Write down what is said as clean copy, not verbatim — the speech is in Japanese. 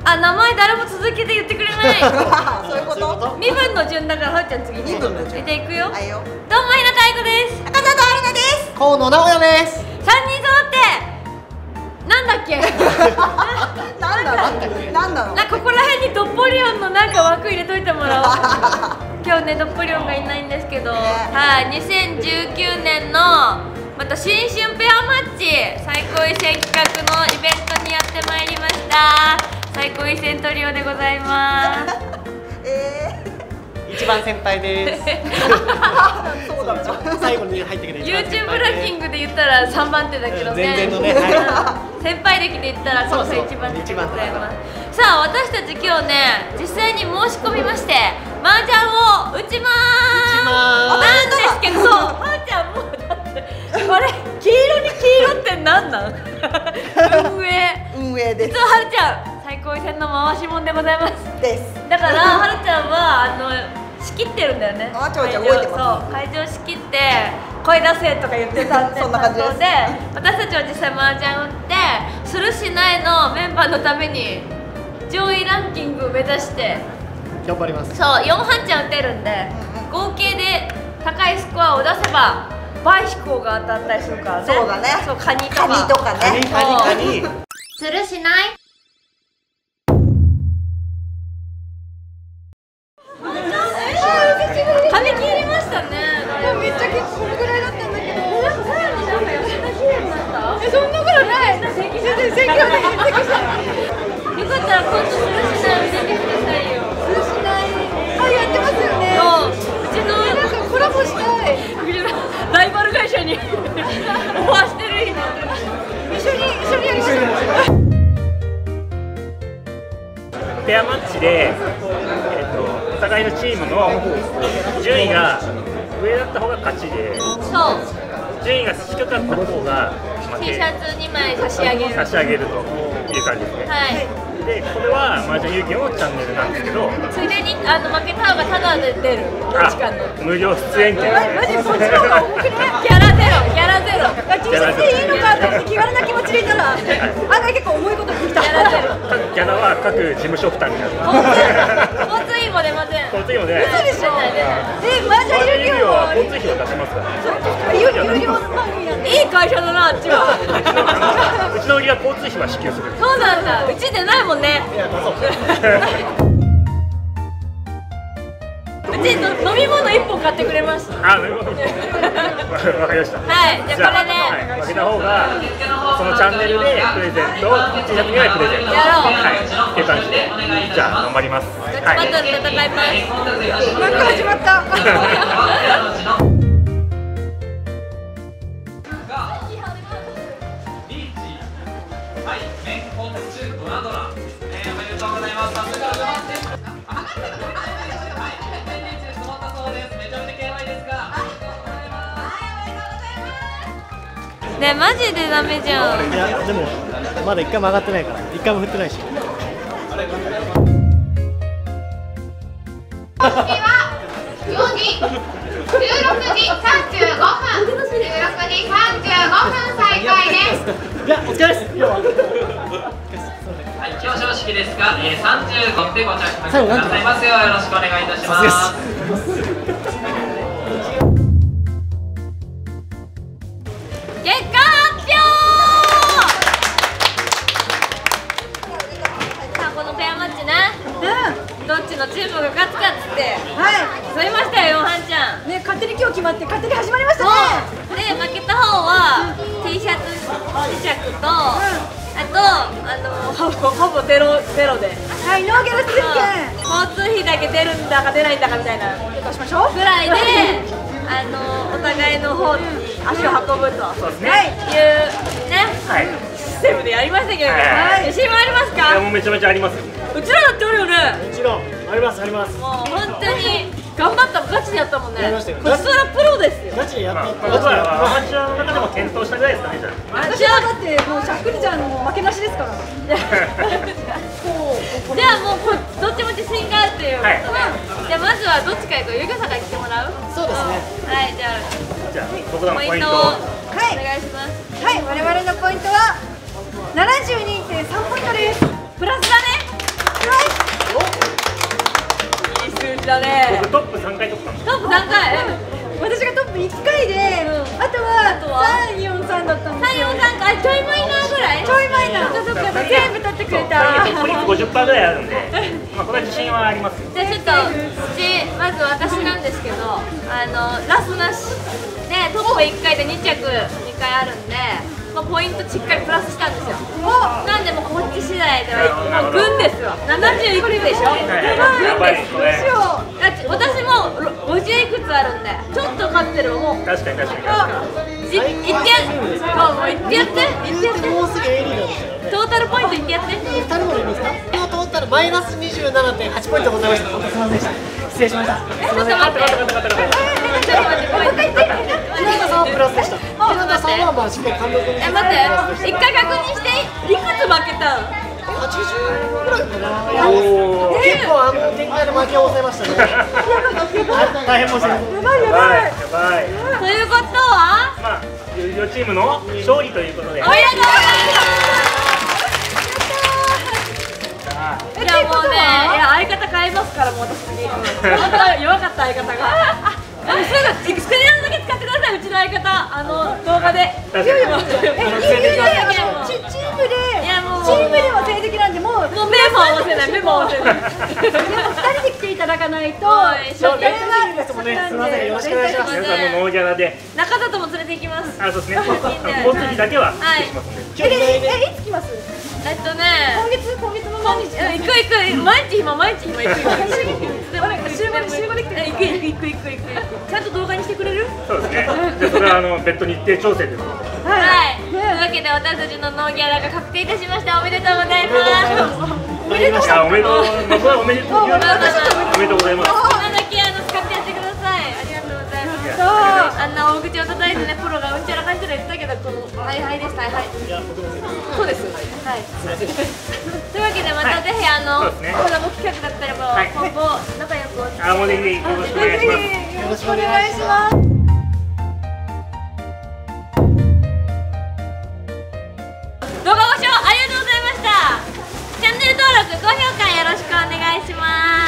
あ、名前誰も続けて言ってくれない。 そういうこと？ 身分の順だから、はるちゃん次ね。 身分の順。 じゃあ行くよ。 はいよ。 どうも、ひなたいこです。 赤田と春菜です。 河野直哉です。 3人揃って。なんだっけ。 なんだろう。 ここら辺にドッポリオンのなんか枠入れといてもらおう。今日ね、ドッポリオンがいないんですけど、はい、2019年のまた新春ペアマッチ最高位戦企画のイベントにやってまいりました。最高位戦トリオでございます。 一番先輩です。 そうだ。 最後に入ってくれる。 YouTube ランキングで言ったら3番手だけどね。 全然のね。 先輩歴で言ったらこの1番手でございます。さあ、私たち今日ね、実際に申し込みまして麻雀を打ちまーす。なんですけど、はるちゃんもうだってこれ黄色ってなんなん？運営です。実ははるちゃん最高位戦の回しもんでございます。 です。 だからはるちゃんは仕切ってるんだよね。 あ、ちょいちょい動いてます。 そう、会場仕切って声出せとか言ってたんで、 そんな感じです。 で、私たちは実際麻雀打ってするしないのメンバーのために上位ランキングを目指して頑張ります。 そう、4半チャン打てるんで、合計で高いスコアを出せば倍飛行が当たったりするからね。 そうだね。 そう、カニとかね。 カニ。 するしない。髪切りましたね。 めっちゃこのぐらいだったんだけど。 さらになんか痩せた綺麗になった。 そんなことない。全然積極的。 よかったら今度するしない教えてくださいよ。 するしない。あ、やってますよね。 うちのなんかコラボしたい。 ライバル会社にオファーしてる。 一緒にやりましょう。 ペアマッチで、お互いのチームの順位が上だった方が勝ちで、 そう、 順位が低かった方が負け。 T シャツ2枚差し上げる。 差し上げるという感じですね。 はい。 で、これは麻雀遊戯のチャンネルなんですけど、 ついでに負けた方がタダで出る。どっちかの。 無料出演権。 マジそっちの方が重くね。 ギャラゼロ、ギャラゼロ。 T シャツでいいのかって気軽な気持ちでいたら、案外結構重いこと言ってきた。 ギャラゼロ。 各ギャラは各事務所負担になる。 交通費も出ません。 交通費もね。 嘘でしょ。麻雀遊戯は交通費は出しますから。 有料の番組なんで。 いい会社だな、あっちは。 うちの売りは交通費は支給する。 そうなんだ。うちでないもんね。うち飲み物1本買ってくれます。 あ、飲み物1本。わかりました。 はい、じゃあこれで負けた方がそのチャンネルでプレゼントを1月にはプレゼント。 やろう。 はい、っていう感じで、じゃあ頑張ります。 バトル戦います。 なんか始まった。 ね、マジでダメじゃん。 いや、でもまだ1回も上がってないから、1回も振ってないし。 次は4時、16時35分、16時35分再開です。 いや、お疲れです。 はい、表彰式ですが、35分でご着席くださいますようよろしくお願いいたします。 結果発表。さあ、このペアマッチね、どっちのチームが勝つかっつって競いましたよ、ヨハンちゃん。 ね、勝手に今日決まって勝手に始まりましたね。 で、負けた方は T シャツ試着と、あとほぼゼロで、 はい、ノーギャラ出演権。 交通費だけ出るんだか出ないんだかみたいなどうしましょうぐらいでお互いの方に足を運ぶとそうですね。 いうね、 はい。 システムでやりましたけど、 はい自信はありますいや、 か？ もうめちゃめちゃありますよ。 うちらだっておるよね。 もちろんありますあります。 もう本当に頑張ったもん、ガチでやったもんね。 やりましたよこちらプロですよ。 ガチでやっていった。 僕はアマチュアの中でも検討したぐらいですかね、じゃあ。 私はだってもうしゃっくりちゃんの負けなしですから。 じゃあもうどっちも自信があるということで、 はいじゃあまずはどっちかゆうかさんから来てもらう？ そうですね。 はい、じゃあじゃあ、僕らのポイントをポイントを。 お願いします。 はい、我々のポイントは72.3ポイントです。 プラスだね。 1回で、あとは343だったんですよ。 343か、ちょいマイナーぐらい、 ちょいマイナー、そっか全部取ってくれた。 ポリップ50%ぐらいあるんで、まあこれは自信はあります。 じゃあちょっとまず私なんですけど、ラスなしでトップ1回で2着2回あるんで、まあ、ポイントしっかりプラスしたんですよ。なんでもこっち次第ではもう群ですよ。70いくつでしょ。 やばいですね。 だって私も50いくつあるんで、ちょっと勝ってるもう。 確かに確かに。 言ってやもう言ってやってもうすぐ A リードですよ。 トータルポイント言ってやって。 2人もでいいですか？今トータルマイナス 27.8 ポイントございました。本当すみませんでした。失礼しました。 ちょっと待って。ちょっと待って。 平田さんはプラスでした。平田さんはまあしっかり貫禄に。 待って、一回確認していくつ負けたん ？80ぐらいかな。結構展開で負けを抑えましたね。大変申し訳ない。 やばい。 ということは、 まあ両チームの勝利ということで。 おめでとうございます。いやもうね、いや相方変えますからもう私次。本当弱かった相方が。すぐスクリーンだけ使ってください、うちの相方動画で。 チームでは成績なんでもう目も合わせない、目も合わせない。 でも2人で来ていただかないと。 そうですもんね。すみません、よろしくお願いします。 皆さんもノーギャラで。 中里も連れて行きます。 あ、そうですね。交通費だけはしますんで。 いつ来ます？今月の何日？ 行く毎日今行く。週5で来て行く。ちゃんと動画にしてくれる？ そうですね。じゃそれは別途日程調整ですので。 はい。というわけで私たちのノーギャラが確定いたしました。おめでとうございます。 おめでとうございます。 おめでとう。まあこれはおめでとう。おめでとうございます。 今だけ使ってやってください。ありがとうございます。あんな大口を叩いてね、プロがうんちゃらかんちゃら言ってたけど、このはいです、はい。そうです。はい。というわけでまたぜひコラボ企画だったら今後仲良くお付き合い。 もうぜひよろしくお願いします。 よろしくお願いします。 動画ご視聴ありがとうございました。チャンネル登録、高評価よろしくお願いします。